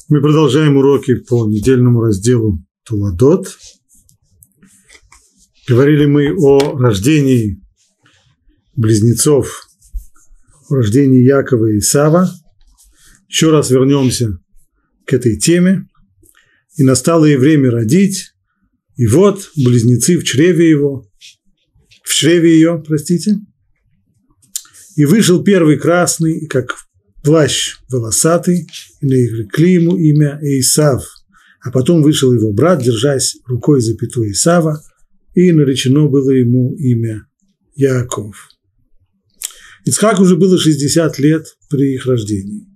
Мы продолжаем уроки по недельному разделу Туладот. Говорили мы о рождении близнецов, о рождении Якова и Исава. Еще раз вернемся к этой теме. И настало и время родить, и вот близнецы в чреве ее, и вышел первый красный, как плащ волосатый, и нарекли ему имя Исав. А потом вышел его брат, держась рукой за пяту Исава, и наречено было ему имя Яаков. Ицхаку уже было 60 лет при их рождении.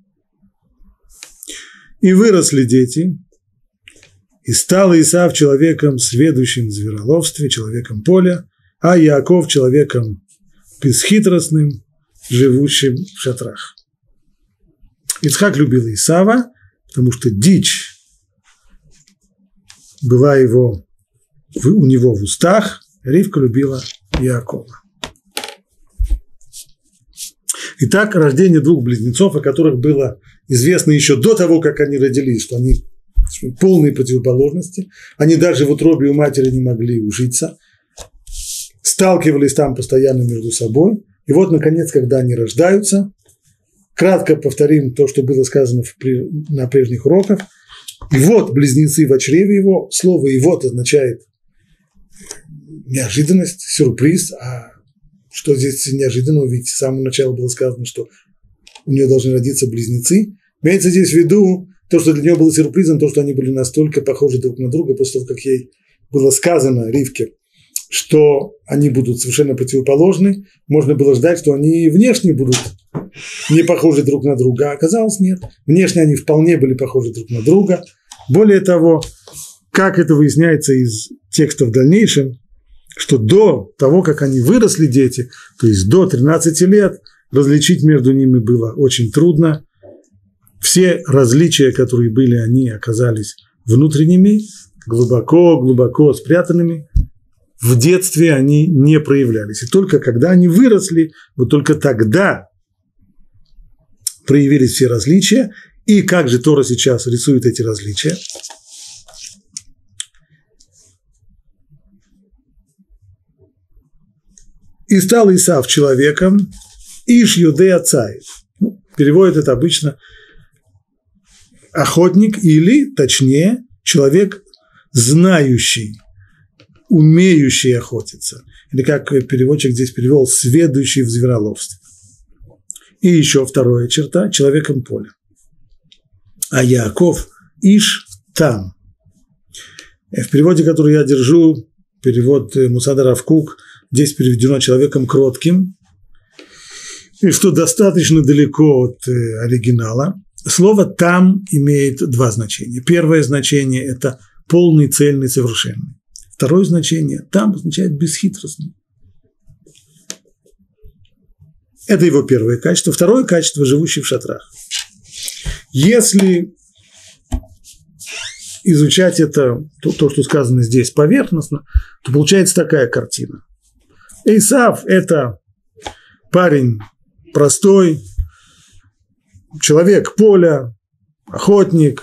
И выросли дети, и стал Исав человеком, сведущим в звероловстве, человеком поля, а Яаков человеком бесхитростным, живущим в шатрах. Ицхак любил Исава, потому что дичь была у него в устах, Ривка любила Яакова. Итак, рождение двух близнецов, о которых было известно еще до того, как они родились, что они полные противоположности, они даже в утробе у матери не могли ужиться, сталкивались там постоянно между собой, и вот, наконец, когда они рождаются, кратко повторим то, что было сказано на прежних уроках. И вот близнецы в чреве его. Слово «и вот» означает неожиданность, сюрприз. А что здесь неожиданного? Ведь с самого начала было сказано, что у нее должны родиться близнецы. Имеется здесь в виду то, что для нее было сюрпризом, то, что они были настолько похожи друг на друга, после того, как ей было сказано, Ривке, что они будут совершенно противоположны. Можно было ждать, что они внешне будут не похожи друг на друга, а оказалось нет. Внешне они вполне были похожи друг на друга. Более того, как это выясняется из текстов в дальнейшем, что до того, как они выросли, дети, то есть до 13 лет, различить между ними было очень трудно. Все различия, которые были, они оказались внутренними, глубоко спрятанными. В детстве они не проявлялись. И только когда они выросли, вот только тогда проявились все различия. И как же Тора сейчас рисует эти различия? И стал Исав человеком, иш юдея цаев. Переводит это обычно охотник или, точнее, человек знающий, умеющий охотиться. Или как переводчик здесь перевел, сведущий в звероловстве. И еще вторая черта – человеком поля. А Яаков – иш там. В переводе, который я держу, перевод Мусада Рав Кук, здесь переведено человеком кротким, и что достаточно далеко от оригинала. Слово «там» имеет два значения. Первое значение – это полный, цельный, совершенный. Второе значение – там означает бесхитростный. Это его первое качество. Второе качество – живущий в шатрах. Если изучать это, то, что сказано здесь поверхностно, то получается такая картина. Исав – это парень простой, человек поля, охотник,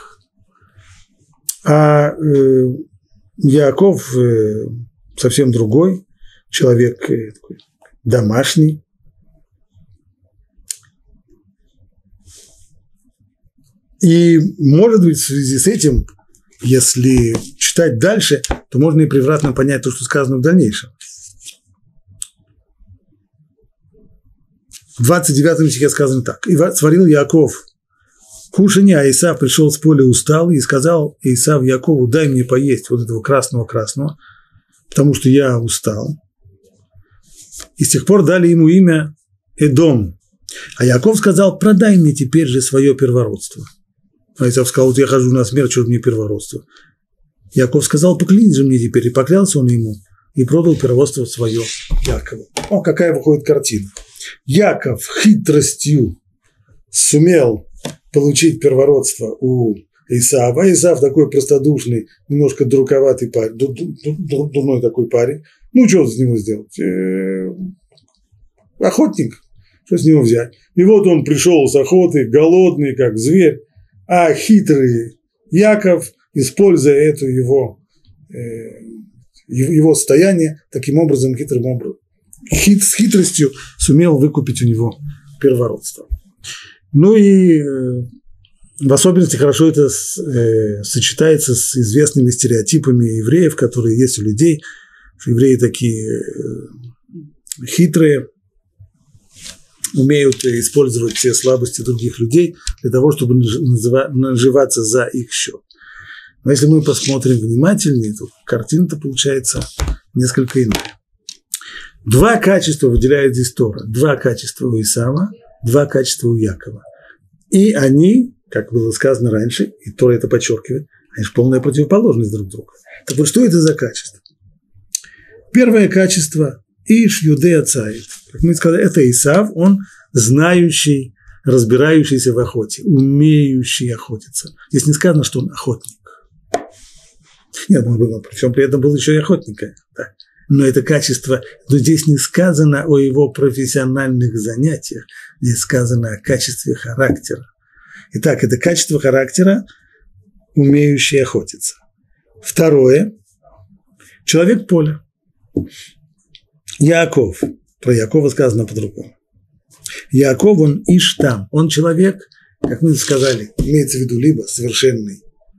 а Яаков совсем другой, человек такой домашний. И, может быть, в связи с этим, если читать дальше, то можно и превратно понять то, что сказано в дальнейшем. В 29 стихе сказано так. «И сварил Яаков кушанье, а Исав пришел с поля усталый и сказал Исав Яакову: дай мне поесть вот этого красного-красного, потому что я устал». И с тех пор дали ему имя Эдом. А Яаков сказал: продай мне теперь же свое первородство. А Исав сказал: вот я хожу на смерть, что мне первородство. Яаков сказал: поклянись же мне теперь. И поклялся он ему, и продал первородство свое Яакову. О, какая выходит картина. Яков хитростью сумел получить первородство у Исава. А Исав такой простодушный, немножко дураковатый парень, дурной такой парень. Ну, что с него сделать? Охотник. Что с него взять? И вот он пришел с охоты, голодный, как зверь, а хитрый Яков, используя это его состояние, таким образом, с хитростью сумел выкупить у него первородство. Ну и в особенности хорошо это сочетается с известными стереотипами евреев, которые есть у людей, что евреи такие хитрые, умеют использовать все слабости других людей для того, чтобы наживаться за их счет. Но если мы посмотрим внимательнее, то картина-то получается несколько иная. Два качества выделяет здесь Тора. Два качества у Исава, два качества у Якова. И они, как было сказано раньше, и Тора это подчеркивает, они же полная противоположность друг другу. Так вот, что это за качество? Первое качество – Иш Юдея Цаид. Как мы сказали, это Исав, он знающий, разбирающийся в охоте, умеющий охотиться. Здесь не сказано, что он охотник. Нет, причем при этом был еще и охотником. Да. Но это качество, но здесь не сказано о его профессиональных занятиях, здесь сказано о качестве характера. Итак, это качество характера, умеющий охотиться. Второе – человек поля. Яаков. Про Яакова сказано по-другому. Яаков, он Иштам, он человек, как мы сказали, имеется в виду либо совершенный,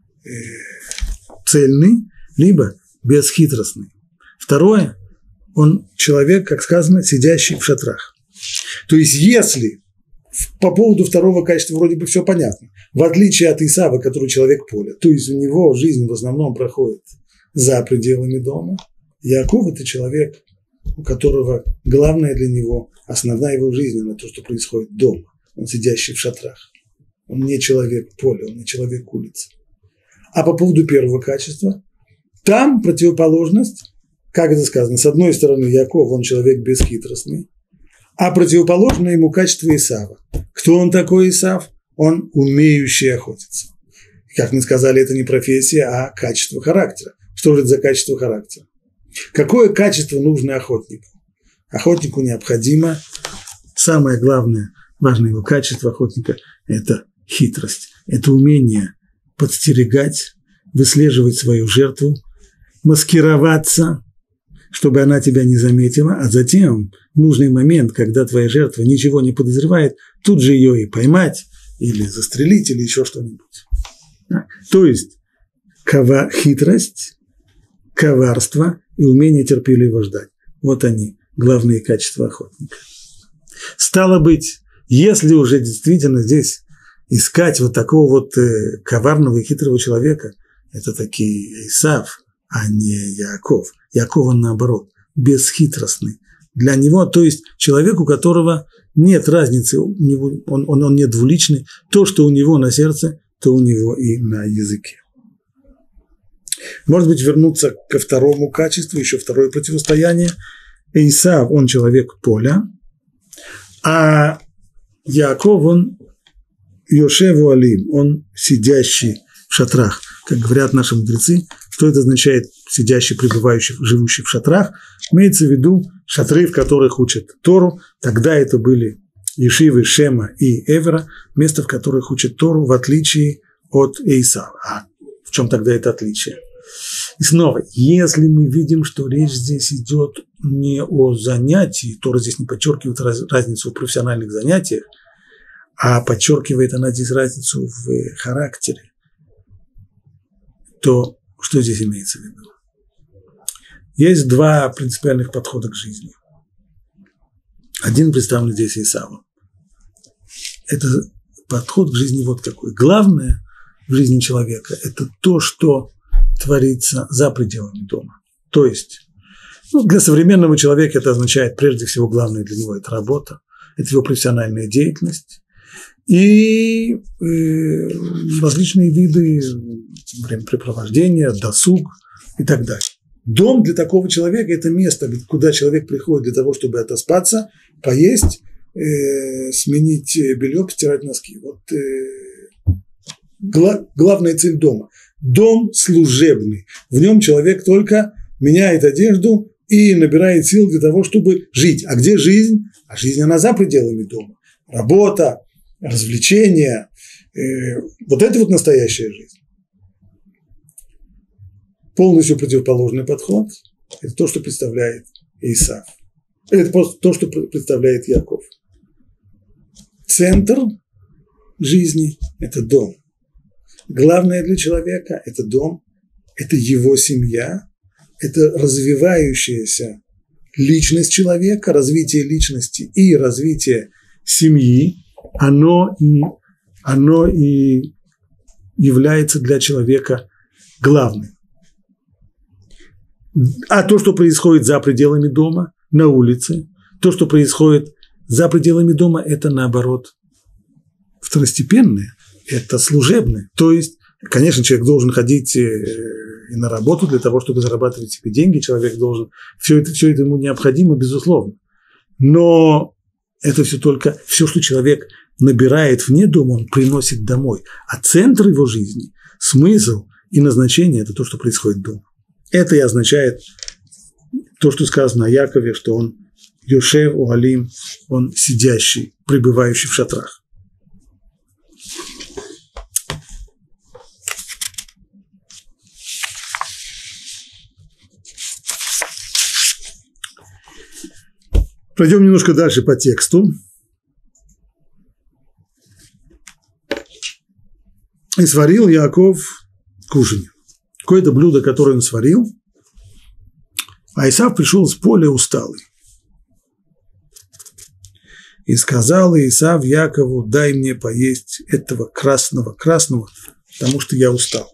цельный, либо бесхитростный. Второе, он человек, как сказано, сидящий в шатрах. То есть, если по поводу второго качества вроде бы все понятно, в отличие от Исава, который человек поля, то есть у него жизнь в основном проходит за пределами дома, Яаков – это человек, у которого главное для него, основная его жизнь – это то, что происходит дома. Он сидящий в шатрах. Он не человек поля, он не человек улицы. А по поводу первого качества, там противоположность, как это сказано, с одной стороны, Яаков, он человек бесхитростный, а противоположное ему качество Исава. Кто он такой, Исав? Он умеющий охотиться. Как мы сказали, это не профессия, а качество характера. Что же это за качество характера? Какое качество нужно охотнику? Охотнику необходимо, самое главное, важное его качество охотника – это хитрость, это умение подстерегать, выслеживать свою жертву, маскироваться, чтобы она тебя не заметила, а затем в нужный момент, когда твоя жертва ничего не подозревает, тут же ее и поймать, или застрелить, или еще что-нибудь. То есть хитрость, коварство и умение терпеливо ждать. Вот они, главные качества охотника. Стало быть, если уже действительно здесь искать вот такого вот коварного и хитрого человека, это таки Исав, а не Яаков. Яаков, он наоборот, бесхитростный. Для него, то есть человек, у которого нет разницы, он не двуличный, то, что у него на сердце, то у него и на языке. Может быть, вернуться ко второму качеству, еще второе противостояние. Исав, он человек поля, а Яаков, он Йошеву Алим, он сидящий в шатрах. Как говорят наши мудрецы, что это означает сидящий, пребывающий, живущий в шатрах? Имеется в виду шатры, в которых учат Тору. Тогда это были ешивы Шема и Эвера, место, в которых учат Тору, в отличие от Исава. А в чем тогда это отличие? И снова, если мы видим, что речь здесь идет не о занятии, Тора здесь не подчеркивает разницу в профессиональных занятиях, а подчеркивает она здесь разницу в характере, то что здесь имеется в виду? Есть два принципиальных подхода к жизни. Один представлен здесь Исавом. Это подход к жизни вот какой. Главное в жизни человека – это то, что творится за пределами дома. То есть, для современного человека это означает, прежде всего, главное для него – это работа, это его профессиональная деятельность и различные виды времяпрепровождения, досуг и так далее. Дом для такого человека – это место, куда человек приходит для того, чтобы отоспаться, поесть, сменить белье, постирать носки. Вот главная цель дома. Дом служебный. В нем человек только меняет одежду и набирает сил для того, чтобы жить. А где жизнь? А жизнь, она за пределами дома. Работа, развлечения. Вот это вот настоящая жизнь. полностью противоположный подход – это то, что представляет Исав. Это то, что представляет Яков. Центр жизни – это дом. Главное для человека – это дом, это его семья, это развивающаяся личность человека, развитие личности и развитие семьи, оно и является для человека главным. А то, что происходит за пределами дома, на улице, то, что происходит за пределами дома, это наоборот второстепенное, это служебное. То есть, конечно, человек должен ходить и на работу для того, чтобы зарабатывать себе деньги, человек должен, все это ему необходимо, безусловно. Но это все, что человек набирает вне дома, он приносит домой. А центр его жизни, смысл и назначение – это то, что происходит дома. Это и означает то, что сказано о Якове, что он Йошев Оалим, он сидящий, пребывающий в шатрах. Пройдем немножко дальше по тексту. И сварил Яаков кушанье. Какое-то блюдо, которое он сварил, а Исав пришел с поля усталый. И сказал Исав Якову: дай мне поесть этого красного, потому что я устал.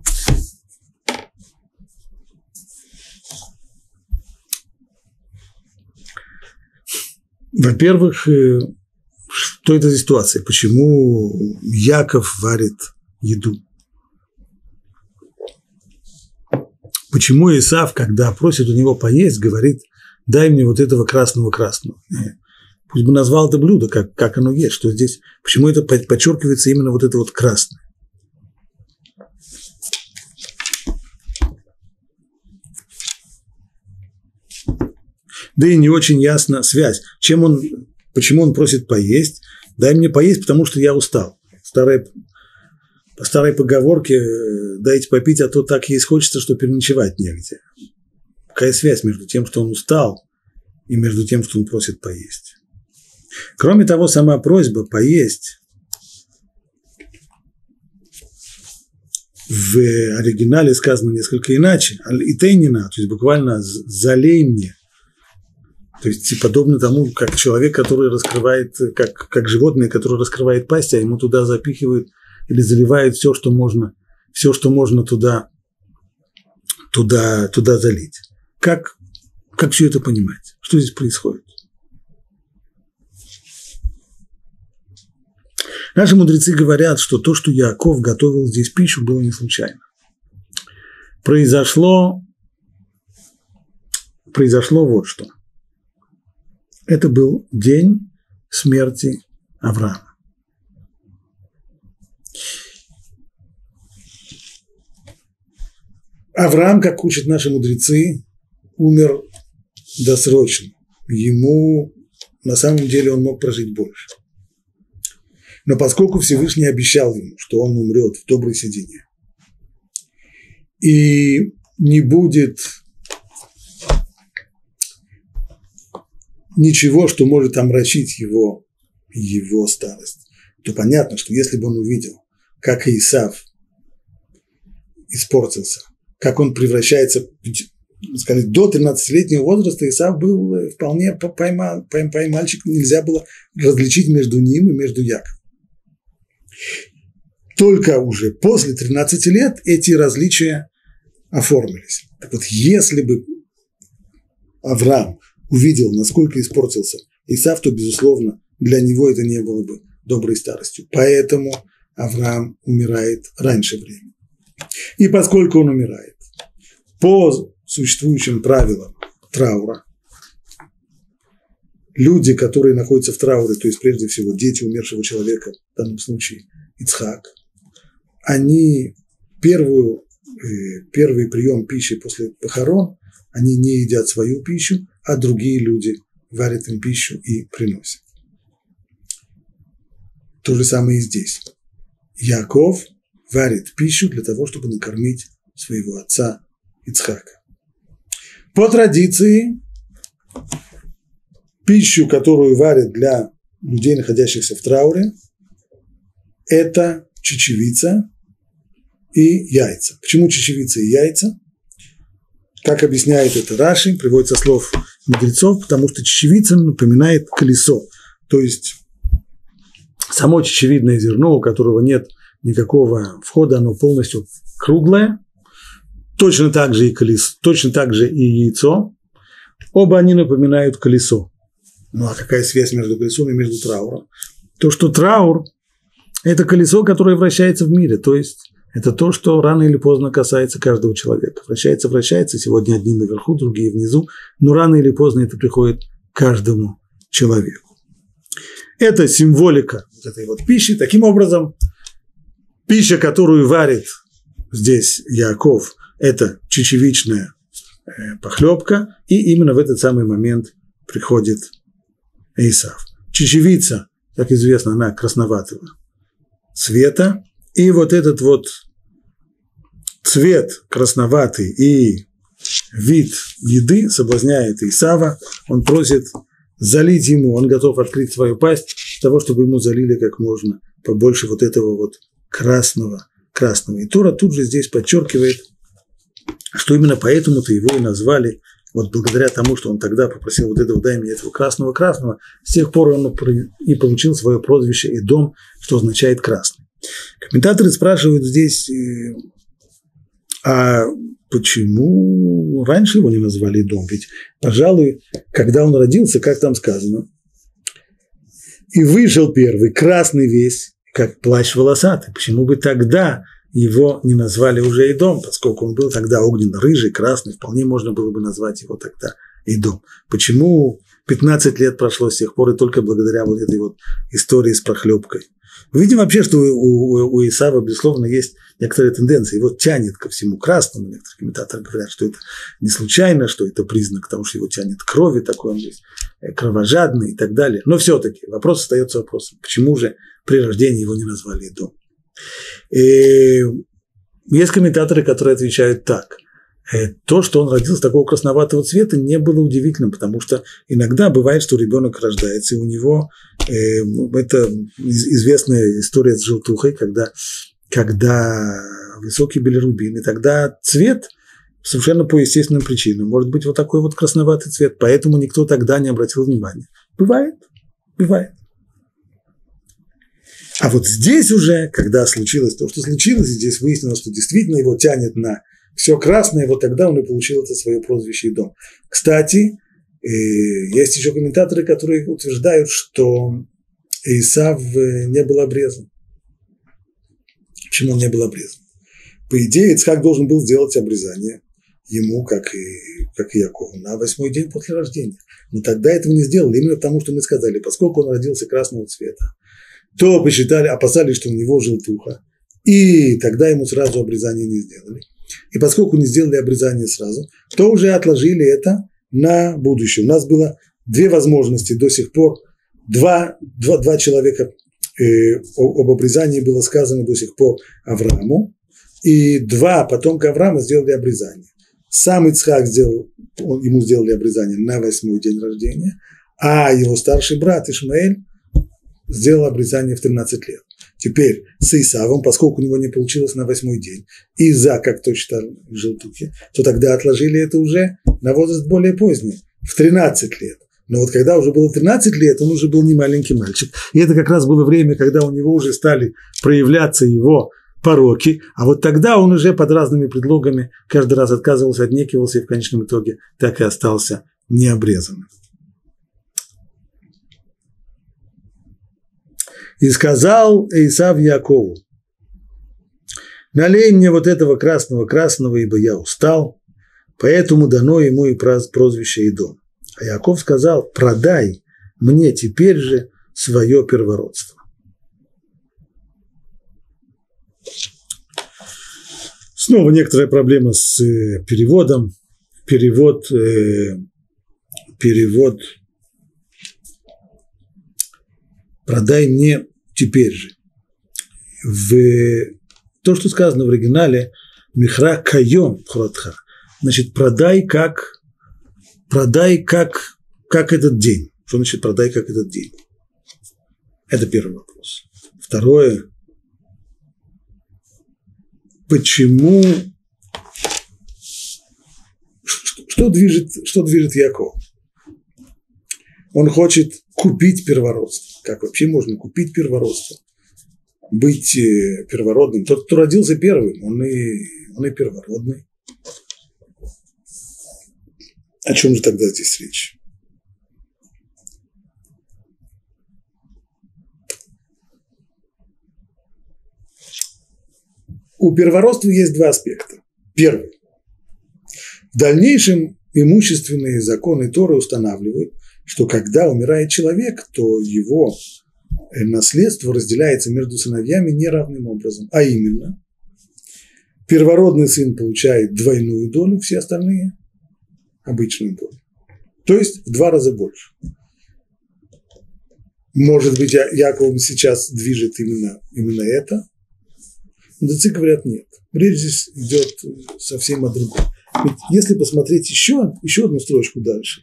Во-первых, что это за ситуация? Почему Яков варит еду? Почему Исав, когда просит у него поесть, говорит: дай мне вот этого красного? Пусть бы назвал это блюдо, как оно есть, что здесь, почему это подчеркивается именно вот это вот красное? Да и не очень ясна связь. Почему он просит поесть? Дай мне поесть, потому что я устал. По старой поговорке: дайте попить, а то так есть хочется, что переночевать негде. Какая связь между тем, что он устал, и между тем, что он просит поесть? Кроме того, сама просьба поесть в оригинале сказано несколько иначе. Аль-итейнина, то есть буквально залей мне. То есть подобно тому, как человек, который раскрывает, как животное, которое раскрывает пасть, а ему туда запихивают или заливают все, что можно туда залить. Как все это понимать? Что здесь происходит? Наши мудрецы говорят, что то, что Яаков готовил здесь пищу, было не случайно. Произошло вот что. Это был день смерти Авраама. Авраам, как учат наши мудрецы, умер досрочно. Ему, на самом деле, он мог прожить больше. Но поскольку Всевышний обещал ему, что он умрет в доброй седине, и не будет ничего, что может омрачить его старость, то понятно, что если бы он увидел, как Исав испортился, как он превращается, сказать, до 13-летнего возраста Исав был вполне мальчик, нельзя было различить между ним и между Яковом. Только уже после 13 лет эти различия оформились. Так вот, если бы Авраам увидел, насколько испортился Исав, то, безусловно, для него это не было бы доброй старостью. Поэтому Авраам умирает раньше времени. И поскольку он умирает по существующим правилам траура, люди, которые находятся в трауре, то есть прежде всего дети умершего человека, в данном случае Ицхак, они первый прием пищи после похорон, они не едят свою пищу, а другие люди варят им пищу и приносят. То же самое и здесь. Яаков варит пищу для того, чтобы накормить своего отца Ицхака. По традиции, пищу, которую варят для людей, находящихся в трауре, это чечевица и яйца. Почему чечевица и яйца? Как объясняет это Раши, приводится слов мудрецов, потому что чечевица напоминает колесо. То есть само чечевидное зерно, у которого нет никакого входа, оно полностью круглое. Точно так же и колесо, точно так же и яйцо. Оба они напоминают колесо. Ну а какая связь между колесом и между трауром? То, что траур – это колесо, которое вращается в мире, то есть это то, что рано или поздно касается каждого человека. Вращается, сегодня одни наверху, другие внизу, но рано или поздно это приходит к каждому человеку. Это символика вот этой вот пищи. Таким образом, пища, которую варит здесь Яаков, это чечевичная похлебка, и именно в этот самый момент приходит Исав. Чечевица, как известно, она красноватого цвета, и вот этот вот цвет красноватый и вид еды соблазняет Исава. Он просит залить ему, он готов открыть свою пасть для того, чтобы ему залили как можно побольше вот этого вот красного. И Тора тут же здесь подчеркивает, что именно поэтому-то его и назвали, вот благодаря тому, что он тогда попросил вот этого, дай мне этого красного, с тех пор он и получил свое прозвище Эдом, что означает красный. Комментаторы спрашивают здесь, а почему раньше его не назвали Эдом? Ведь, пожалуй, когда он родился, как там сказано, и вышел первый, красный весь, как плащ волосатый. Почему бы тогда его не назвали уже Эдом, поскольку он был тогда огненно-рыжий, красный, вполне можно было бы назвать его тогда Эдом. Почему 15 лет прошло с тех пор, и только благодаря вот этой вот истории с прохлебкой? Мы видим вообще, что у Исава, безусловно, есть некоторые тенденции. Его тянет ко всему красному. Некоторые комментаторы говорят, что это не случайно, что это признак того, что его тянет к крови, такой он весь кровожадный и так далее. Но все-таки вопрос остается вопросом. Почему же при рождении его не назвали Эдом? И есть комментаторы, которые отвечают так. То, что он родился такого красноватого цвета, не было удивительным, потому что иногда бывает, что ребенок рождается, и у него это известная история с желтухой, когда высокий билирубин, и тогда цвет совершенно по естественным причинам может быть вот такой вот красноватый цвет, поэтому никто тогда не обратил внимания. Бывает. А вот здесь уже, когда случилось то, что случилось, здесь выяснилось, что действительно его тянет на все красное, вот тогда он и получил это свое прозвище Эдом. Кстати, есть еще комментаторы, которые утверждают, что Исав не был обрезан. Почему он не был обрезан? По идее, Ицхак должен был сделать обрезание ему, как и Якову, на 8-й день после рождения. Но тогда этого не сделали, именно потому, что мы сказали, поскольку он родился красного цвета, то опасались, что у него желтуха, и тогда ему сразу обрезание не сделали. И поскольку не сделали обрезание сразу, то уже отложили это на будущее. У нас было две возможности до сих пор. Два человека об обрезании было сказано до сих пор Аврааму, и два потомка Авраама сделали обрезание. Сам Ицхак ему сделали обрезание на 8-й день рождения, а его старший брат Ишмаэль сделал обрезание в 13 лет. Теперь с Исавом, поскольку у него не получилось на 8-й день, из-за, как то считал желтухи, то тогда отложили это уже на возраст более поздний, в 13 лет. Но вот когда уже было 13 лет, он уже был не маленький мальчик. И это как раз было время, когда у него уже стали проявляться его пороки, а вот тогда он уже под разными предлогами каждый раз отказывался, отнекивался и в конечном итоге так и остался необрезанным. И сказал Исав Якову: налей мне вот этого красного, ибо я устал, поэтому дано ему и прозвище Эдом. А Яков сказал: продай мне теперь же свое первородство. Снова некоторая проблема с переводом. Перевод «продай мне теперь же». То, что сказано в оригинале «михра кайом хротха», Значит, продай как этот день. Что значит продай как этот день? Это первый вопрос. Второе. Почему? Что движет Яков? Он хочет купить первородство. Как вообще можно купить первородство? Быть первородным. Тот, кто родился первым, он и первородный. О чем же тогда здесь речь? У первородства есть два аспекта. Первый. В дальнейшем имущественные законы Торы устанавливают, что когда умирает человек, то его наследство разделяется между сыновьями неравным образом. А именно, первородный сын получает двойную долю, все остальные – обычную долю. То есть в 2 раза больше. Может быть, Яковом сейчас движет именно это? Мудрецы говорят, нет. Речь здесь идет совсем о другом. Ведь если посмотреть еще одну строчку дальше,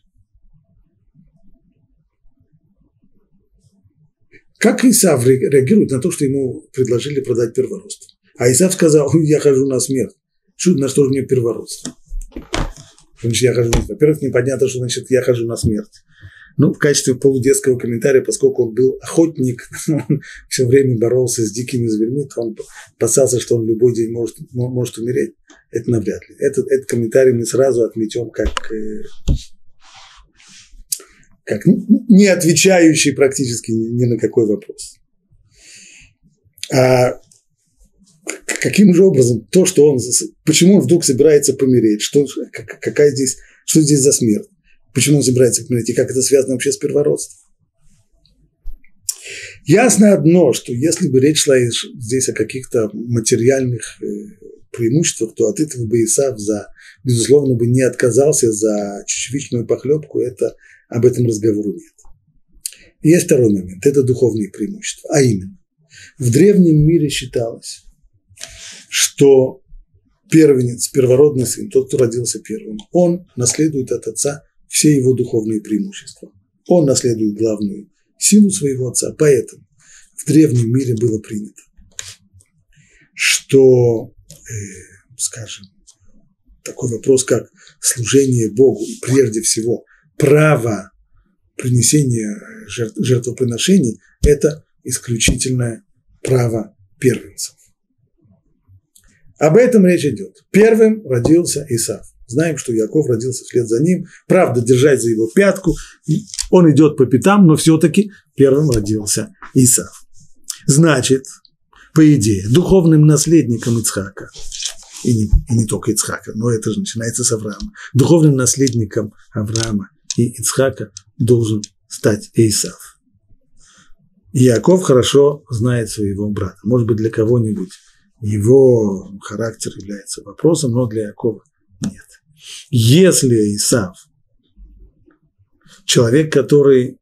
как Исав реагирует на то, что ему предложили продать первородство? А Исав сказал, я хожу на смерть. На что же мне первородство? Значит, я хожу на смерть. Во-первых, непонятно, что значит я хожу на смерть. Ну, в качестве полудетского комментария, поскольку он был охотник, он все время боролся с дикими зверьми, то он опасался, что он в любой день может умереть. Это навряд ли. Этот комментарий мы сразу отметем как не отвечающий практически ни на какой вопрос. А каким же образом то, что почему он вдруг собирается помереть, что здесь за смерть? Почему он собирается помереть, и как это связано вообще с первородством? Ясно одно, что если бы речь шла здесь о каких-то материальных преимуществах, то от этого бы Исав безусловно, бы не отказался за чечевичную похлебку, об этом разговору нет. И есть второй момент, это духовные преимущества, а именно, в древнем мире считалось, что первенец, первородный сын, тот, кто родился первым, он наследует от отца все его духовные преимущества. Он наследует главную силу своего отца. Поэтому в древнем мире было принято, что, скажем, такой вопрос, как служение Богу, и прежде всего право принесения жертвоприношений – это исключительное право первенцев. Об этом речь идет. Первым родился Исав. Знаем, что Яков родился вслед за ним. Правда, держать за его пятку. Он идет по пятам, но все-таки первым родился Исав. Значит, по идее, духовным наследником Ицхака, и не только Ицхака, но это же начинается с Авраама, духовным наследником Авраама и Ицхака должен стать Исав. И Яков хорошо знает своего брата. Может быть, для кого-нибудь его характер является вопросом, но для Якова нет. Если Исав человек, который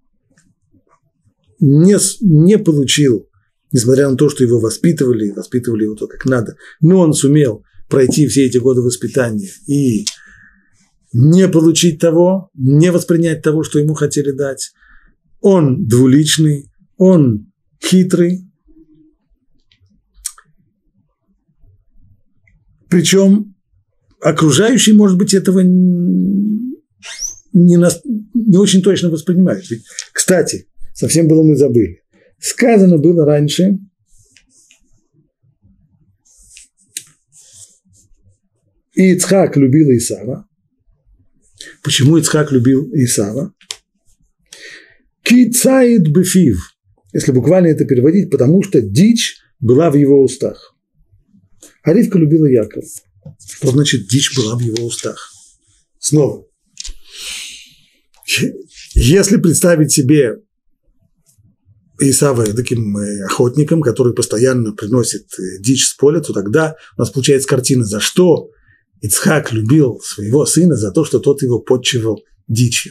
не получил, несмотря на то, что его воспитывали его то, как надо, но он сумел пройти все эти годы воспитания и не получить того, не воспринять того, что ему хотели дать, он двуличный, он хитрый, причем окружающие, может быть, этого не очень точно воспринимают. Ведь, кстати, совсем было мы забыли. Сказано было раньше, и Ицхак любил Исава. Почему Ицхак любил Исава? Ки цаид бефив, если буквально это переводить, потому что дичь была в его устах. А Ривка любила Якова. Что значит дичь была в его устах? Снова. Если представить себе Исава таким охотником, который постоянно приносит дичь с поля, то тогда у нас получается картина, за что Ицхак любил своего сына, за то, что тот его подчивал дичью.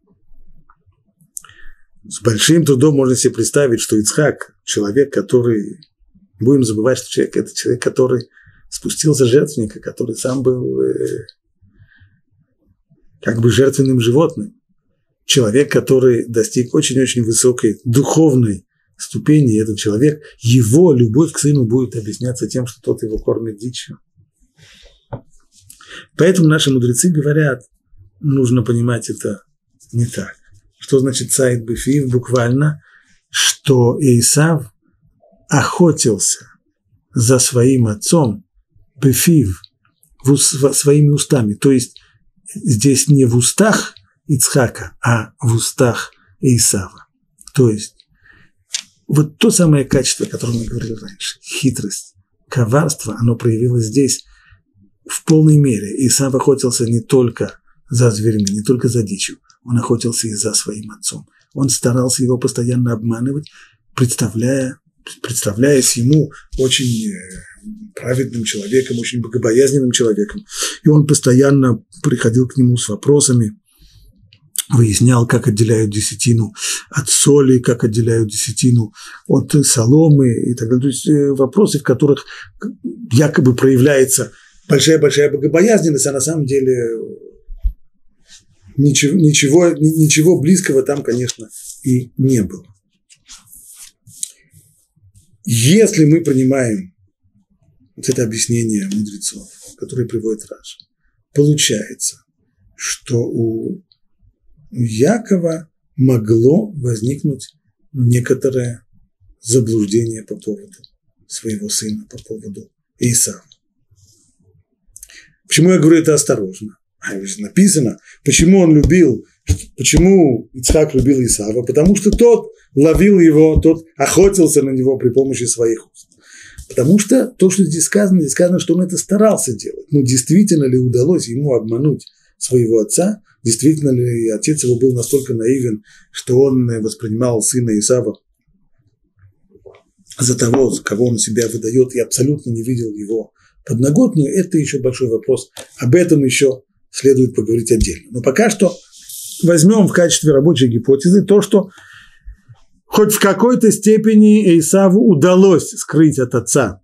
С большим трудом можно себе представить, что Ицхак – человек, который… Будем забывать, что человек – это человек, который спустился с жертвенника, который сам был как бы жертвенным животным. Человек, который достиг очень-очень высокой духовной ступени, этот человек, его любовь к сыну будет объясняться тем, что тот его кормит дичью. Поэтому наши мудрецы говорят, нужно понимать это не так. Что значит цайд бефив? Буквально, что Исав охотился за своим отцом бефив, своими устами. То есть здесь не в устах Ицхака, а в устах Исава. То есть вот то самое качество, о котором мы говорили раньше, хитрость, коварство, оно проявилось здесь в полной мере. Исав охотился не только за зверьми, не только за дичью, он охотился и за своим отцом. Он старался его постоянно обманывать, представляясь ему очень праведным человеком, очень богобоязненным человеком. И он постоянно приходил к нему с вопросами, выяснял, как отделяют десятину от соли, как отделяют десятину от соломы и так далее. То есть вопросы, в которых якобы проявляется большая-большая богобоязненность, а на самом деле ничего близкого там, конечно, и не было. Если мы принимаем вот это объяснение мудрецов, которое приводит Раши, получается, что у Якова могло возникнуть некоторое заблуждение по поводу своего сына, по поводу Исава. Почему я говорю это осторожно? Написано, почему Ицхак любил Исава, потому что тот ловил его, тот охотился на него при помощи своих уст. Потому что то, что здесь сказано, что он это старался делать. Но действительно ли удалось ему обмануть своего отца? Действительно ли отец его был настолько наивен, что он воспринимал сына Исава за того, за кого он себя выдает, и абсолютно не видел его подноготную? Это еще большой вопрос. Об этом еще следует поговорить отдельно. Но пока что возьмем в качестве рабочей гипотезы то, что хоть в какой-то степени Исаву удалось скрыть от отца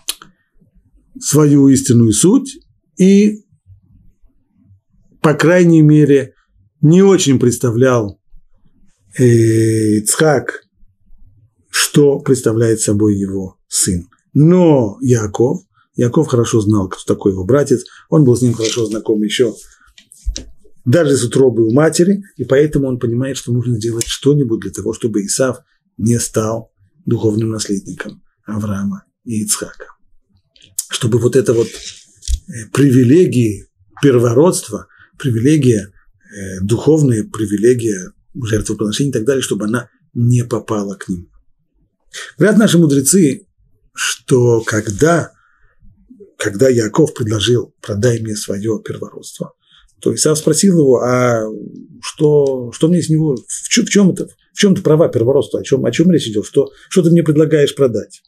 свою истинную суть, и, по крайней мере, не очень представлял Ицхак, что представляет собой его сын. Но Яков хорошо знал, кто такой его братец, он был с ним хорошо знаком еще даже с утробы у матери, и поэтому он понимает, что нужно сделать что-нибудь для того, чтобы Исав не стал духовным наследником Авраама и Ицхака. Чтобы вот это вот привилегии первородства, привилегия духовная, привилегия жертвоприношения и так далее, чтобы она не попала к ним. Говорят наши мудрецы, что когда Яков предложил «продай мне свое первородство», то Исав спросил его, а что мне с него, в чем-то права первородства, о чем речь идет, что ты мне предлагаешь продать?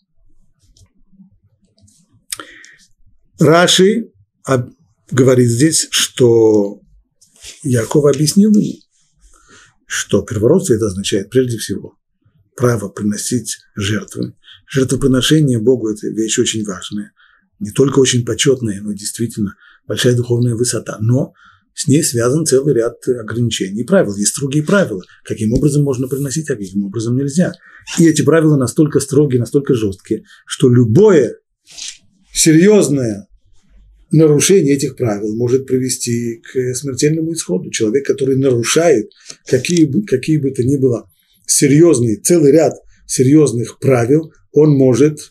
Раши говорит здесь, что Яков объяснил ему, что первородство это означает прежде всего право приносить жертвы. Жертвоприношение Богу – это вещь очень важная, не только очень почетная, но действительно большая духовная высота, но с ней связан целый ряд ограничений и правил. Есть строгие правила, каким образом можно приносить, а каким образом нельзя. И эти правила настолько строгие, настолько жесткие, что любое серьезное нарушение этих правил может привести к смертельному исходу. Человек, который нарушает какие бы то ни было целый ряд серьезных правил, он может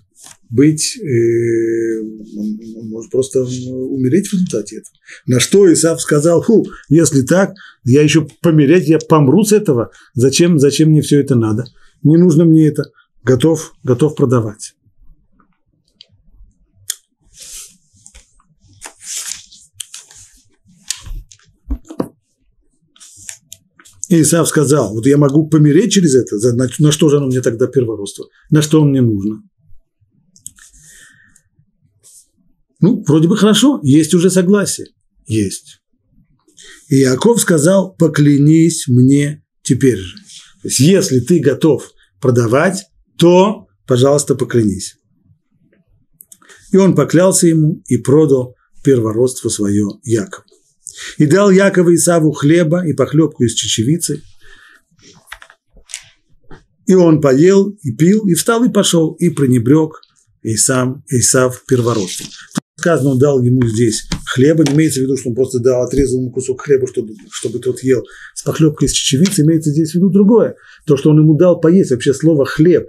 просто умереть в результате этого. На что Исав сказал: если так, я еще помереть, я помру с этого. Зачем мне все это надо? Не нужно мне это. Готов продавать. И Исав сказал: вот я могу помереть через это, на что же оно мне тогда первородство? На что мне нужно? Вроде бы хорошо, есть уже согласие. Есть. И Яков сказал: поклянись мне теперь же. То есть, если ты готов продавать, то, пожалуйста, поклянись. И он поклялся ему и продал первородство свое Якову. И дал Яков Исаву хлеба и похлебку из чечевицы. И он поел, и пил, и встал, и пошел, и пренебрег Исав первородством. Сказано, он дал ему здесь хлеба, не имеется в виду, что он просто отрезал ему кусок хлеба, чтобы тот ел с похлебкой из чечевицы, имеется здесь в виду другое. То, что он ему дал поесть, вообще слово «хлеб»,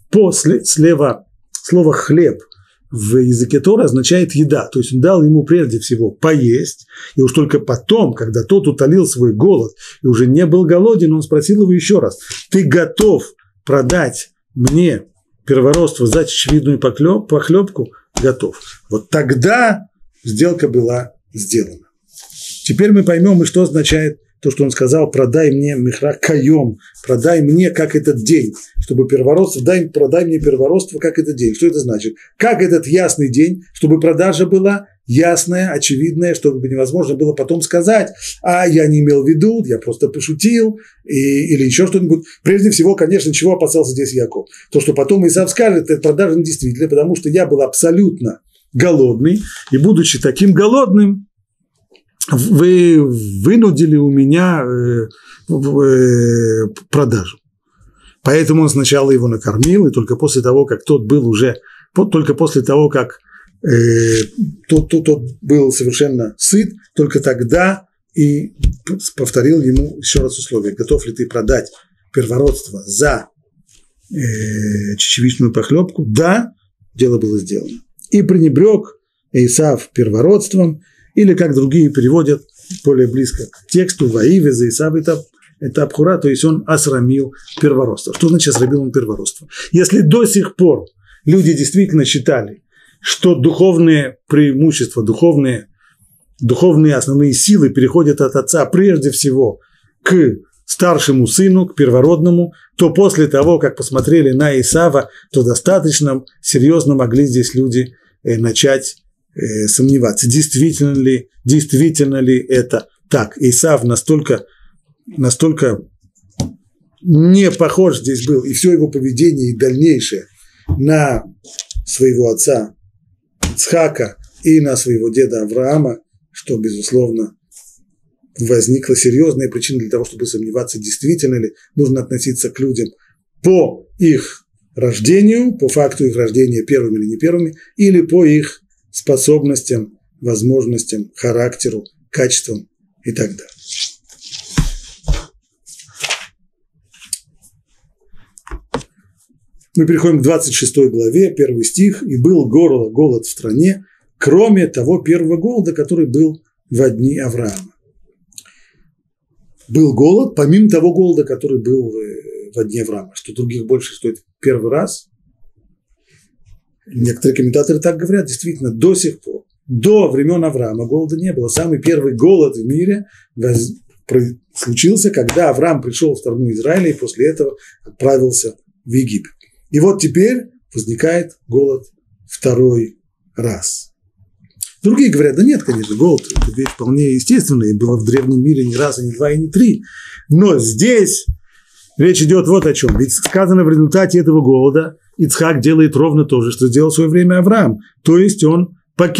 слово «хлеб» в языке Торы означает «еда», то есть он дал ему прежде всего поесть, и уж только потом, когда тот утолил свой голод и уже не был голоден, он спросил его еще раз: «Ты готов продать мне первородство за чечевидную похлебку?» Готов. Вот тогда сделка была сделана. Теперь мы поймем, и что означает то, что он сказал: продай мне михра кайом, продай мне как этот день, чтобы первородство, продай мне первородство как этот день. Что это значит? Как этот ясный день, чтобы продажа была ясная, очевидная, чтобы невозможно было потом сказать: а я не имел в виду, я просто пошутил, или еще что-нибудь. Прежде всего, конечно, чего опасался здесь Яков? То, что потом Исав скажет: это продажа недействительная, потому что я был абсолютно голодный, и будучи таким голодным, вы вынудили у меня продажу. Поэтому он сначала его накормил, и только после того, как тот был уже, только после того, как тот был совершенно сыт, только тогда и повторил ему еще раз условие: готов ли ты продать первородство за чечевичную похлебку? Да, дело было сделано. И пренебрег Исав первородством, или, как другие переводят более близко к тексту, «Ваиве за Исав» это абхура, то есть он осрамил первородство. Что значит осрамил он первородство? Если до сих пор люди действительно считали, что духовные преимущества, духовные основные силы переходят от отца прежде всего к старшему сыну, к первородному, то после того, как посмотрели на Исава, то достаточно серьезно могли здесь люди начать сомневаться, действительно ли это так. Исав настолько не похож здесь был, и все его поведение и дальнейшее на своего отца Ицхака и на своего деда Авраама, что, безусловно, возникла серьезная причина для того, чтобы сомневаться, действительно ли нужно относиться к людям по их рождению, по факту их рождения первыми или не первыми, или по их способностям, возможностям, характеру, качествам и так далее. Мы переходим к 26 главе, 1 стих. «И был голод в стране, кроме того первого голода, который был во дни Авраама». Был голод, помимо того голода, который был во дни Авраама. Что других больше стоит первый раз. Некоторые комментаторы так говорят, действительно, до сих пор, до времен Авраама голода не было. Самый первый голод в мире случился, когда Авраам пришел в страну Израиля и после этого отправился в Египет. И вот теперь возникает голод второй раз. Другие говорят: да нет, конечно, голод – это вещь вполне естественная, и было в древнем мире не раз, и не два, и не три. Но здесь речь идет вот о чем. Ведь сказано, в результате этого голода Ицхак делает ровно то же, что сделал в свое время Авраам. То есть он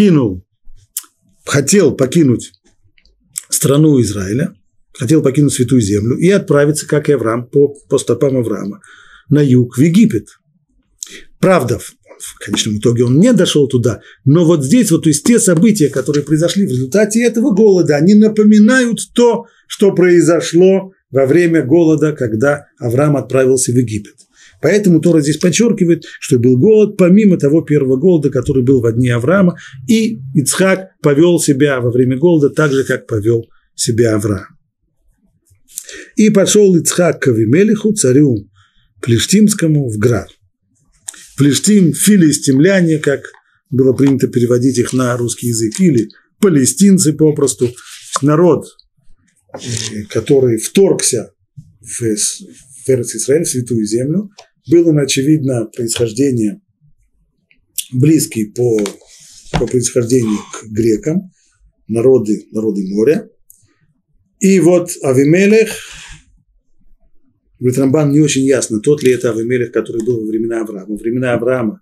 хотел покинуть страну Израиля, хотел покинуть Святую Землю и отправиться, как и Авраам, по стопам Авраама, на юг, в Египет. Правда, в конечном итоге он не дошел туда, но вот здесь вот, то есть те события, которые произошли в результате этого голода, они напоминают то, что произошло во время голода, когда Авраам отправился в Египет. Поэтому Тора здесь подчеркивает, что был голод помимо того первого голода, который был во дни Авраама, и Ицхак повел себя во время голода так же, как повел себя Авраам. «И пошел Ицхак к Авимелеху, царю Плештимскому, в Грар». Плештим – филистимляне, как было принято переводить их на русский язык, или палестинцы попросту, народ, который вторгся в Эрец-Исраэль, в Святую Землю. Был он, очевидно, происхождение близкий по происхождению к грекам, народы моря. И вот Авимелех, говорит Рамбан, не очень ясно, тот ли это Авимелех, который был во времена Авраама. Во времена Авраама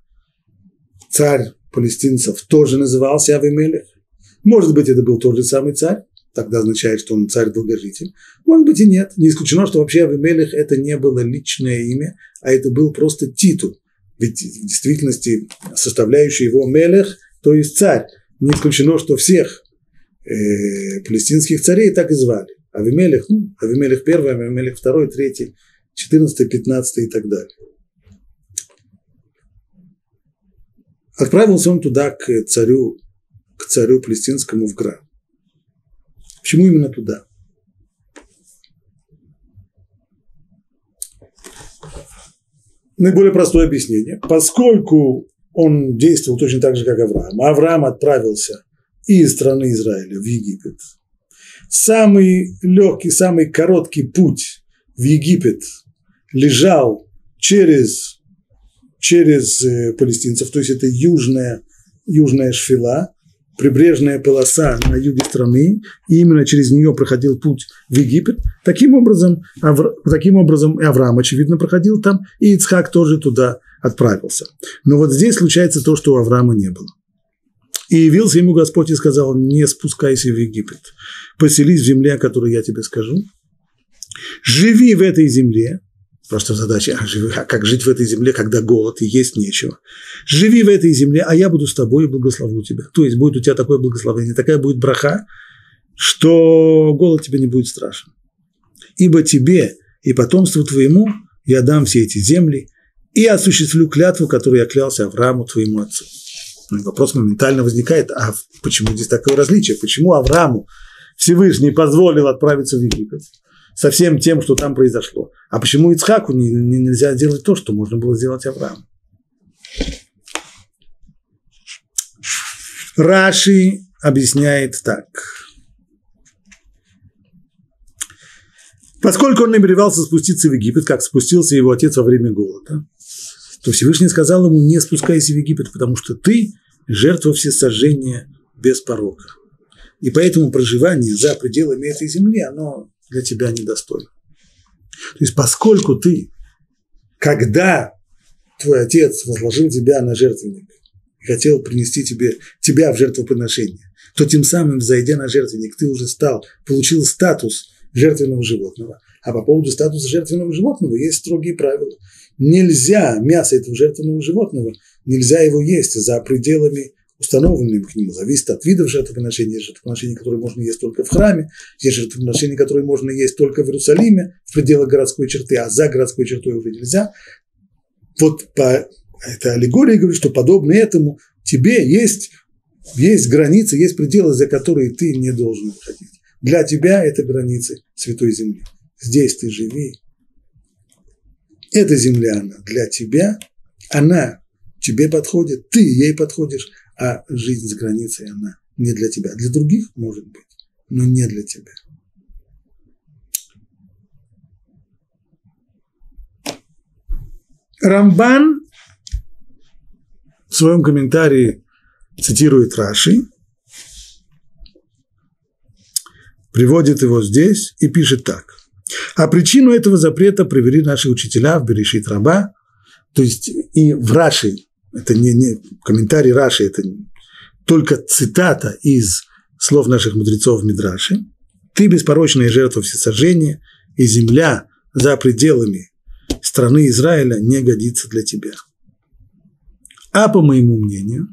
царь палестинцев тоже назывался Авимелех. Может быть, это был тот же самый царь, тогда означает, что он царь-долгожитель. Может быть и нет. Не исключено, что вообще Авимелех это не было личное имя, а это был просто титул. Ведь в действительности составляющий его Мелех, то есть царь. Не исключено, что всех палестинских царей так и звали. Авимелех, Авимелех первый, Авимелех второй, третий, 14, 15 и так далее. Отправился он туда к царю палестинскому в Град. Почему именно туда? Наиболее простое объяснение. Поскольку он действовал точно так же, как Авраам, а Авраам отправился из страны Израиля в Египет, самый легкий, самый короткий путь в Египет лежал через палестинцев, то есть это южная шфила, прибрежная полоса на юге страны, и именно через нее проходил путь в Египет. Таким образом и Авраам, очевидно, проходил там, и Ицхак тоже туда отправился. Но вот здесь случается то, что у Авраама не было. И явился ему Господь и сказал: не спускайся в Египет, поселись в земле, о которой я тебе скажу, живи в этой земле. Просто задача, как жить в этой земле, когда голод и есть нечего. Живи в этой земле, а я буду с тобой и благословлю тебя. То есть будет у тебя такое благословение, такая будет браха, что голод тебе не будет страшен. Ибо тебе и потомству твоему я дам все эти земли и осуществлю клятву, которую я клялся Аврааму, твоему отцу. Ну, вопрос моментально возникает: а почему здесь такое различие? Почему Аврааму Всевышний позволил отправиться в Египет со всем тем, что там произошло? А почему Ицхаку нельзя делать то, что можно было сделать Аврааму? Раши объясняет так. Поскольку он намеревался спуститься в Египет, как спустился его отец во время голода, то Всевышний сказал ему: не спускайся в Египет, потому что ты жертва всесожжения без порока. И поэтому проживание за пределами этой земли, оно для тебя недостойно. То есть поскольку ты, когда твой отец возложил тебя на жертвенник и хотел принести тебя в жертвоприношение, то тем самым, взойдя на жертвенник, ты уже получил статус жертвенного животного. А по поводу статуса жертвенного животного есть строгие правила. Нельзя мясо этого жертвенного животного, нельзя его есть за пределами установленными к нему. Зависит от видов жертвоприношения. Есть жертвоприношения, которые можно есть только в храме, есть жертвоприношения, которые можно есть только в Иерусалиме, в пределах городской черты, а за городской чертой уже нельзя. Вот эта аллегория говорит, что подобно этому тебе есть границы, есть пределы, за которые ты не должен выходить. Для тебя это границы Святой Земли. Здесь ты живи. Эта земля, она для тебя, она тебе подходит, ты ей подходишь, а жизнь за границей, она не для тебя. Для других, может быть, но не для тебя. Рамбан в своем комментарии цитирует Раши, приводит его здесь и пишет так. А причину этого запрета привели наши учителя в Берешит Раба, то есть и в Раши, это не комментарий Раши, это только цитата из слов наших мудрецов в Мидраше. Ты беспорочная жертва всесожжения, и земля за пределами страны Израиля не годится для тебя. А по моему мнению,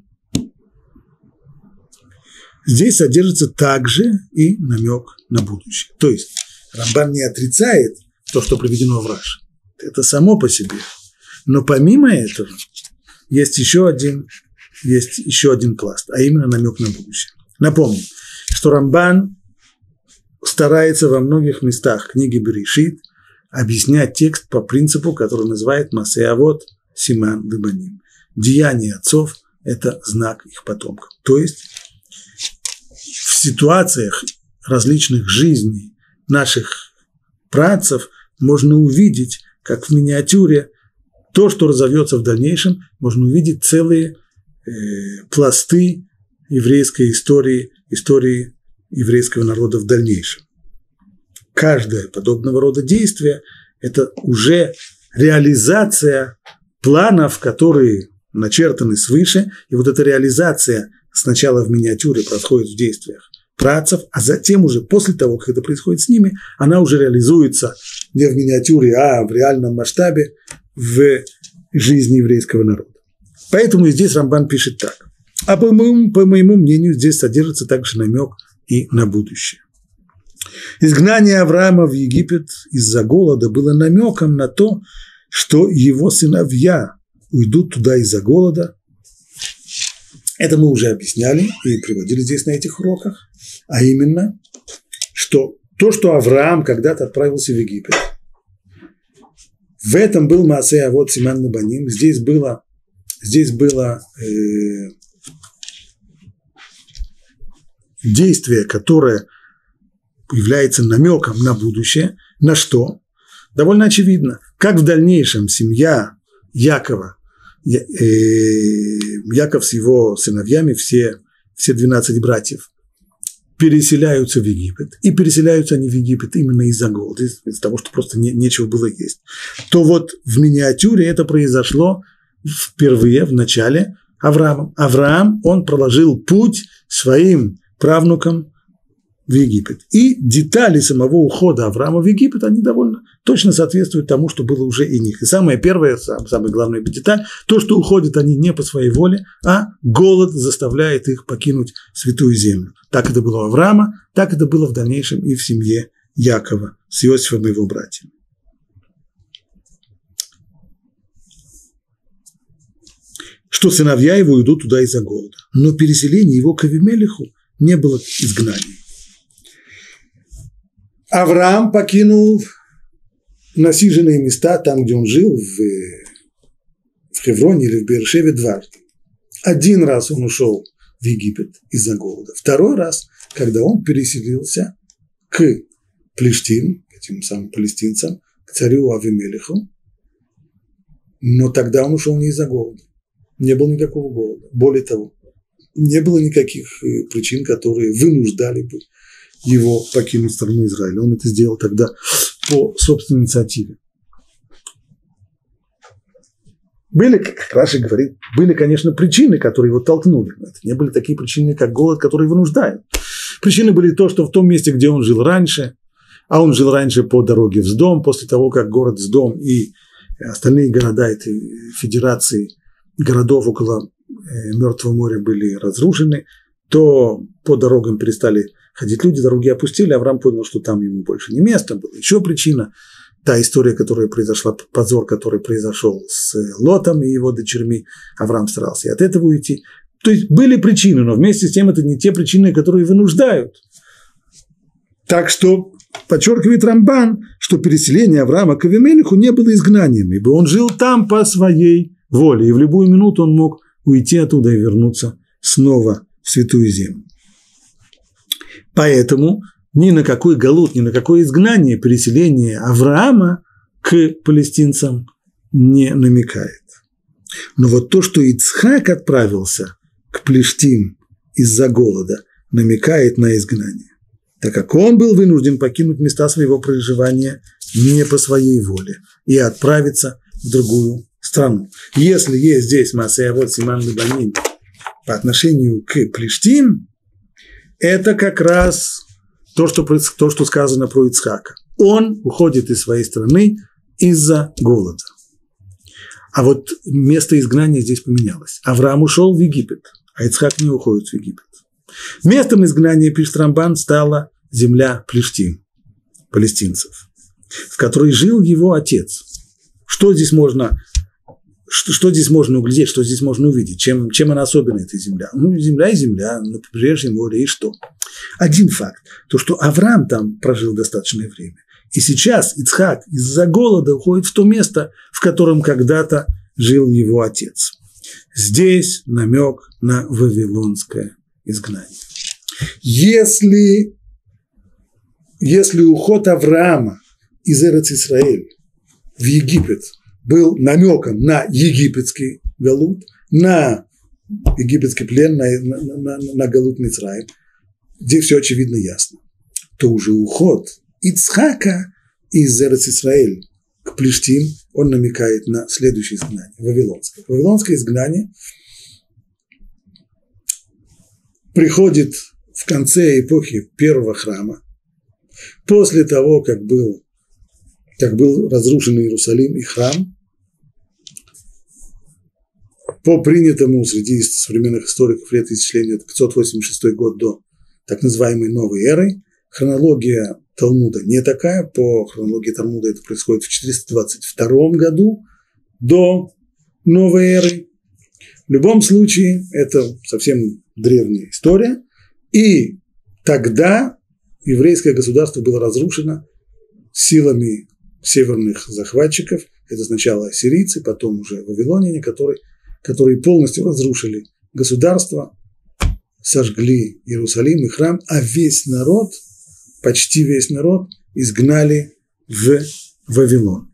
здесь содержится также и намек на будущее. То есть Рамбан не отрицает то, что приведено в Раши. Это само по себе. Но помимо этого есть еще один пласт, а именно намек на будущее. Напомню, что Рамбан старается во многих местах книги Берешит объяснять текст по принципу, который называет Маасей Авот Симан Дебаним. Деяния отцов – это знак их потомков. То есть в ситуациях различных жизней наших працев можно увидеть, как в миниатюре, то, что разовьется в дальнейшем, можно увидеть целые пласты еврейской истории еврейского народа в дальнейшем. Каждое подобного рода действие – это уже реализация планов, которые начертаны свыше, и вот эта реализация сначала в миниатюре происходит в действиях працев, а затем уже после того, как это происходит с ними, она уже реализуется не в миниатюре, а в реальном масштабе в жизни еврейского народа. Поэтому здесь Рамбан пишет так. А по моему мнению, здесь содержится также намек и на будущее. Изгнание Авраама в Египет из-за голода было намеком на то, что его сыновья уйдут туда из-за голода. Это мы уже объясняли и приводили здесь на этих уроках. А именно, что то, что Авраам когда-то отправился в Египет, в этом был Маасей Авот Симан Лебаним, здесь было действие, которое является намеком на будущее. На что? Довольно очевидно. Как в дальнейшем семья Якова, Яков с его сыновьями, все 12 братьев, переселяются в Египет. И переселяются они в Египет именно из-за голода, из-за того, что просто нечего было есть. То вот в миниатюре это произошло впервые в начале Авраамом. Авраам, он проложил путь своим правнукам в Египет. И детали самого ухода Авраама в Египет, они довольно точно соответствуют тому, что было уже и них. И самая первая, самая главная деталь, то, что уходят они не по своей воле, а голод заставляет их покинуть святую землю. Так это было у Авраама, так это было в дальнейшем и в семье Якова с Иосифом и его братьями. Что сыновья его идут туда из-за голода. Но переселение его к Авимелеху не было изгнанием. Авраам покинул насиженные места там, где он жил, в Хевроне или в Беэр-Шеве дважды. Один раз он ушел в Египет из-за голода. Второй раз, когда он переселился к Плештим, этим самым палестинцам, к царю Авимелеху, но тогда он ушел не из-за голода. Не было никакого голода. Более того, не было никаких причин, которые вынуждали бы его покинуть страну Израиля. Он это сделал тогда по собственной инициативе. Были, как Раши говорит, были, конечно, причины, которые его толкнули. Но это не были такие причины, как голод, которые вынуждают. Причины были то, что в том месте, где он жил раньше, а он жил раньше по дороге в Сдом, после того, как город Сдом и остальные города этой федерации городов около Мертвого моря были разрушены, то по дорогам перестали ходить люди, дороги опустили, Авраам понял, что там ему больше не место, была еще причина, та история, которая произошла, позор, который произошел с Лотом и его дочерьми, Авраам старался и от этого уйти. То есть были причины, но вместе с тем это не те причины, которые вынуждают. Так что подчеркивает Рамбан, что переселение Авраама к Авимелеху не было изгнанием, ибо он жил там по своей воле, и в любую минуту он мог уйти оттуда и вернуться снова в святую землю. Поэтому ни на какой галут, ни на какое изгнание переселение Авраама к палестинцам не намекает. Но вот то, что Ицхак отправился к Плештим из-за голода, намекает на изгнание, так как он был вынужден покинуть места своего проживания не по своей воле и отправиться в другую страну. Если есть здесь Маасей Авот Симан Лебаним по отношению к Плештим, это как раз то, что сказано про Ицхака. Он уходит из своей страны из-за голода. А вот место изгнания здесь поменялось. Авраам ушел в Египет, а Ицхак не уходит в Египет. Местом изгнания, пишет Рамбан, стала земля Плештим, палестинцев, в которой жил его отец. Что здесь можно углядеть, что здесь можно увидеть? Чем она особенна, эта земля? Ну, земля и земля, на побережье моря, и что? Один факт, то, что Авраам там прожил достаточное время. И сейчас Ицхак из-за голода уходит в то место, в котором когда-то жил его отец. Здесь намек на вавилонское изгнание. Если уход Авраама из Эрец-Исраэль в Египет был намеком на египетский галут, на египетский плен, на галут Мицраим, здесь все очевидно ясно, то уже уход Ицхака из Эрец-Исраэль к Плештим, он намекает на следующее изгнание, вавилонское. Вавилонское изгнание приходит в конце эпохи первого храма, после того, как был разрушен Иерусалим и храм, по принятому среди современных историков летоисчисления, это 586 год до так называемой новой эры, хронология Талмуда не такая, по хронологии Талмуда это происходит в 422 году до новой эры. В любом случае, это совсем древняя история, и тогда еврейское государство было разрушено силами северных захватчиков, это сначала ассирийцы, потом уже вавилоняне, которые полностью разрушили государство, сожгли Иерусалим и храм, а весь народ, почти весь народ изгнали в Вавилон.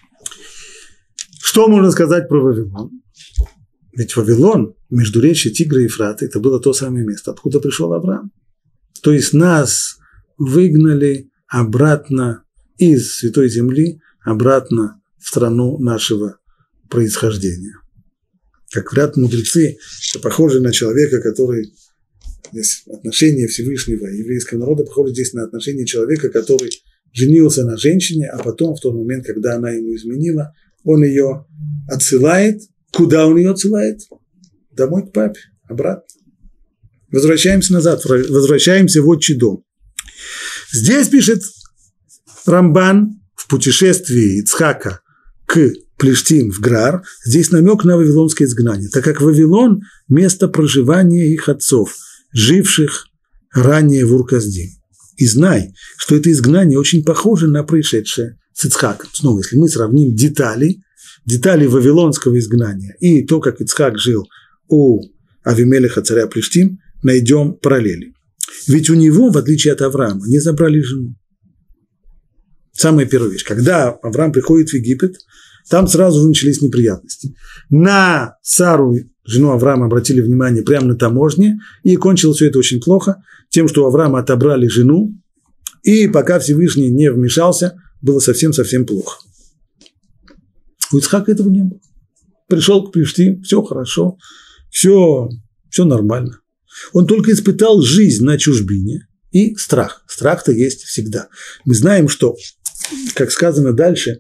Что можно сказать про Вавилон? Ведь Вавилон, междуречье Тигра и Ефрата, это было то самое место, откуда пришел Авраам. То есть нас выгнали обратно из Святой Земли, обратно в страну нашего происхождения. Как говорят мудрецы, это похоже на человека, который... Здесь отношение Всевышнего и еврейского народа похоже здесь на отношение человека, который женился на женщине, а потом, в тот момент, когда она ему изменила, он ее отсылает. Куда он ее отсылает? Домой к папе, обратно. Возвращаемся назад, возвращаемся в отчий дом. Здесь пишет Рамбан в путешествии Ицхака к Плештим в Грар, здесь намек на вавилонское изгнание, так как Вавилон – место проживания их отцов, живших ранее в Ур-Касдим. И знай, что это изгнание очень похоже на происшедшее с Ицхаком. Снова, если мы сравним детали вавилонского изгнания и то, как Ицхак жил у Авимелеха, царя Плештим, найдем параллели. Ведь у него, в отличие от Авраама, не забрали жену. Самая первая вещь. Когда Авраам приходит в Египет, там сразу же начались неприятности. На Сару, жену Авраама, обратили внимание прямо на таможне, и кончилось все это очень плохо тем, что у Авраама отобрали жену, и пока Всевышний не вмешался, было совсем-совсем плохо. У Ицхака этого не было. Пришел к Плештим, все хорошо, все нормально. Он только испытал жизнь на чужбине и страх. Страх-то есть всегда. Мы знаем, что, как сказано дальше,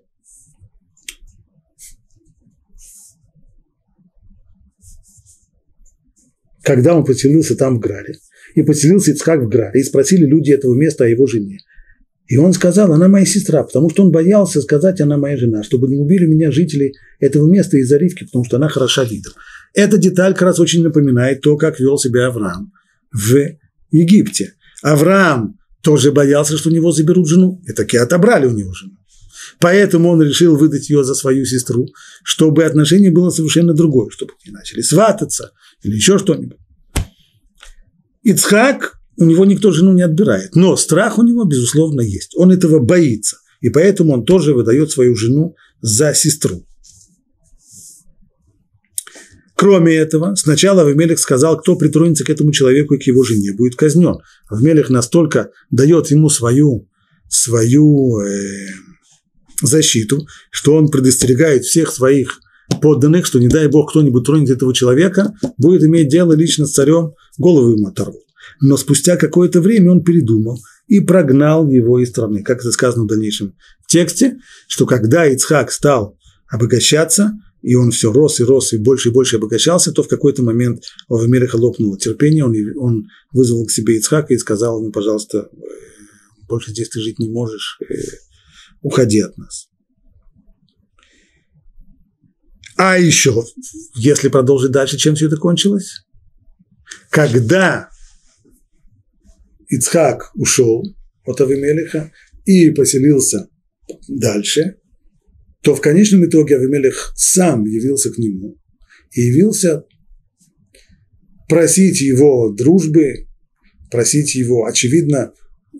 когда он поселился там в Граре, и поселился Ицхак в Граре, и спросили люди этого места о его жене. И он сказал, она моя сестра, потому что он боялся сказать, она моя жена, чтобы не убили меня жители этого места из-за Ривки, потому что она хороша видом. Эта деталь как раз очень напоминает то, как вел себя Авраам в Египте. Авраам тоже боялся, что у него заберут жену, и таки отобрали у него жену. Поэтому он решил выдать ее за свою сестру, чтобы отношение было совершенно другое, чтобы не начали свататься или еще что-нибудь. Ицхак, у него никто жену не отбирает, но страх у него, безусловно, есть. Он этого боится, и поэтому он тоже выдает свою жену за сестру. Кроме этого, сначала Авимелех сказал, кто притронется к этому человеку и к его жене, будет казнен. Авимелех настолько дает ему свою защиту, что он предостерегает всех своих подданных, что не дай бог кто-нибудь тронет этого человека, будет иметь дело лично с царем, голову ему оторвут. Но спустя какое-то время он передумал и прогнал его из страны. Как это сказано в дальнейшем тексте, что когда Ицхак стал обогащаться, и он все рос и больше обогащался, то в какой-то момент у Авимелеха лопнуло терпение, он вызвал к себе Ицхака и сказал ему, пожалуйста, больше здесь ты жить не можешь, уходи от нас. А еще, если продолжить дальше, чем все это кончилось? Когда Ицхак ушел от Авимелеха и поселился дальше, то в конечном итоге Авимелех сам явился к нему и явился просить его дружбы, просить его, очевидно,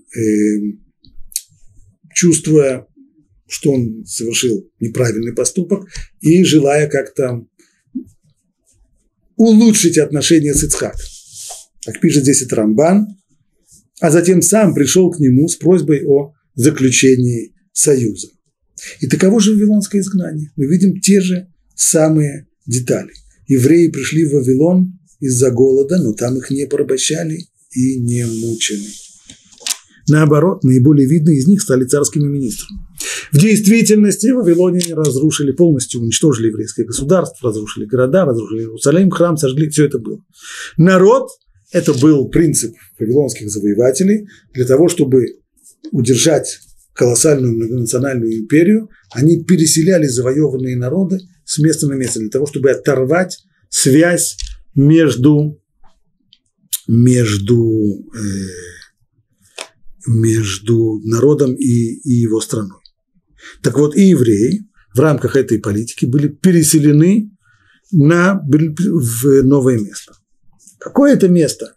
чувствуя, что он совершил неправильный поступок, и желая как-то улучшить отношения с Ицхаком. Как пишет здесь и Рамбан, а затем сам пришел к нему с просьбой о заключении союза. И таково же вавилонское изгнание. Мы видим те же самые детали. Евреи пришли в Вавилон из-за голода, но там их не порабощали и не мучены. Наоборот, наиболее видные из них стали царскими министрами. В действительности вавилоняне разрушили, полностью уничтожили еврейское государство, разрушили города, разрушили Иерусалим, храм, сожгли, все это было. Народ – это был принцип вавилонских завоевателей. Для того, чтобы удержать колоссальную многонациональную империю, они переселяли завоеванные народы с места на место, для того, чтобы оторвать связь между народом и его страной. Так вот, и евреи в рамках этой политики были переселены в новое место. Какое это место?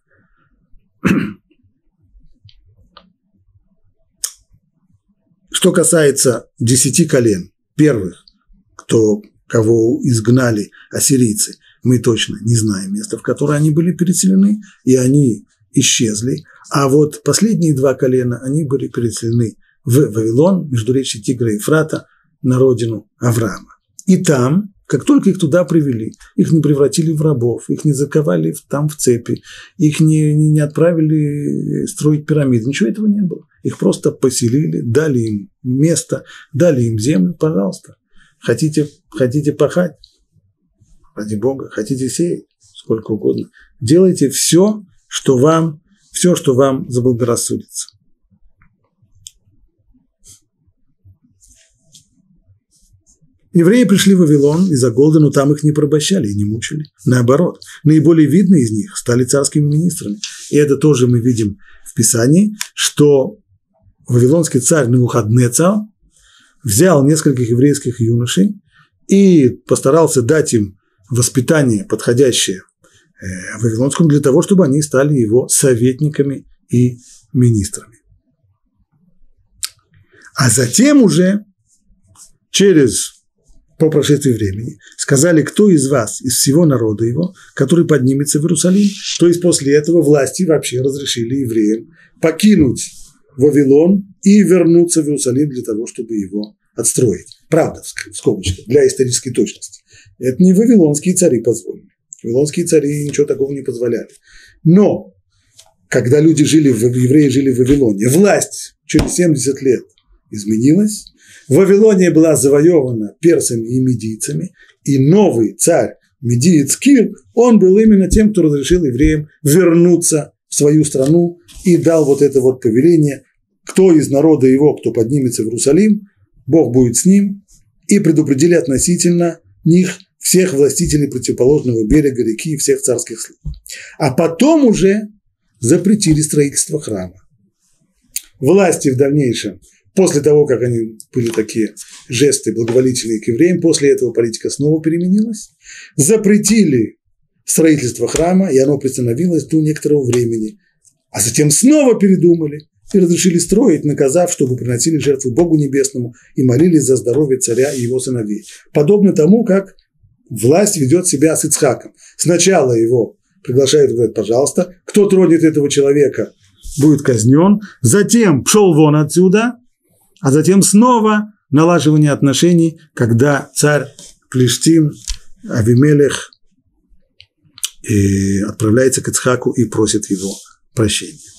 Что касается 10 колен, первых, кого изгнали ассирийцы, мы точно не знаем места, в которое они были переселены, и они исчезли. А вот последние 2 колена, они были переселены в Вавилон, междуречье Тигра и Ефрата, на родину Авраама. И там, как только их туда привели, их не превратили в рабов, их не заковали там в цепи, их не отправили строить пирамиды, ничего этого не было. Их просто поселили, дали им место, дали им землю, пожалуйста. Хотите пахать? Ради Бога, хотите сеять? Сколько угодно. Делайте все, что вам заблагорассудится. Евреи пришли в Вавилон из-за голода, но там их не порабощали и не мучили. Наоборот, наиболее видные из них стали царскими министрами. И это тоже мы видим в Писании, что вавилонский царь Навуходоносор взял нескольких еврейских юношей и постарался дать им воспитание, подходящее вавилонскому, для того, чтобы они стали его советниками и министрами. А затем уже по прошествии времени сказали, кто из вас, из всего народа его, который поднимется в Иерусалим. То есть после этого власти вообще разрешили евреям покинуть Вавилон и вернуться в Иерусалим для того, чтобы его отстроить. Правда, в скобочках, для исторической точности. Это не вавилонские цари позволили. Вавилонские цари ничего такого не позволяли. Но, когда евреи жили в Вавилоне, власть через 70 лет изменилась, Вавилония была завоевана персами и медийцами, и новый царь медиец Кир, он был именно тем, кто разрешил евреям вернуться в свою страну и дал вот это вот повеление, кто из народа его, кто поднимется в Иерусалим, Бог будет с ним, и предупредили относительно них всех властителей противоположного берега реки и всех царских слуг. А потом уже запретили строительство храма. Власти в дальнейшем, после того, как они были такие жесты благоволительные к евреям, после этого политика снова переменилась, запретили строительство храма, и оно приостановилось до некоторого времени, а затем снова передумали и разрешили строить, наказав, чтобы приносили жертвы Богу Небесному и молились за здоровье царя и его сыновей. Подобно тому, как власть ведет себя с Ицхаком. Сначала его приглашают и говорят, пожалуйста, кто тронет этого человека, будет казнен, затем пшел вон отсюда, а затем снова налаживание отношений, когда царь Плештим Авимелех отправляется к Ицхаку и просит его прощения.